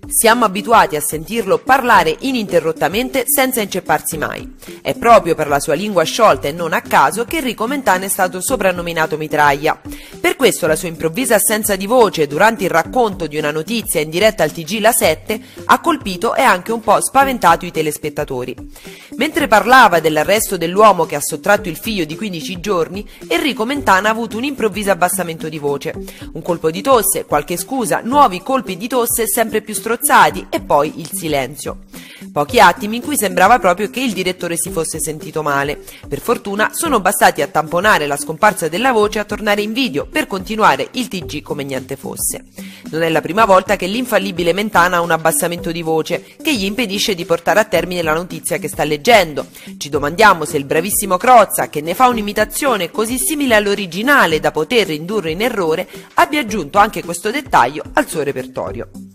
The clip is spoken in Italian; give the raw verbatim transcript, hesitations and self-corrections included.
Siamo abituati a sentirlo parlare ininterrottamente senza incepparsi mai. È proprio per la sua lingua sciolta e non a caso che Enrico Mentana è stato soprannominato Mitraglia. Per questo la sua improvvisa assenza di voce durante il racconto di una notizia in diretta al T G La sette ha colpito e anche un po' spaventato i telespettatori. Mentre parlava dell'arresto dell'uomo che ha sottratto il figlio di quindici giorni, Enrico Mentana ha avuto un improvviso abbassamento di voce. Un colpo di tosse, qualche scusa, nuovi colpi di tosse sempre più strozzati e poi il silenzio. Pochi attimi in cui sembrava proprio che il direttore si fosse sentito male. Per fortuna sono bastati a tamponare la scomparsa della voce e a tornare in video per continuare il T G come niente fosse. Non è la prima volta che l'infallibile Mentana ha un abbassamento di voce che gli impedisce di portare a termine la notizia che sta leggendo. Ci domandiamo se il bravissimo Crozza, che ne fa un'imitazione così simile all'originale da poter indurre in errore, abbia aggiunto anche questo dettaglio al suo repertorio.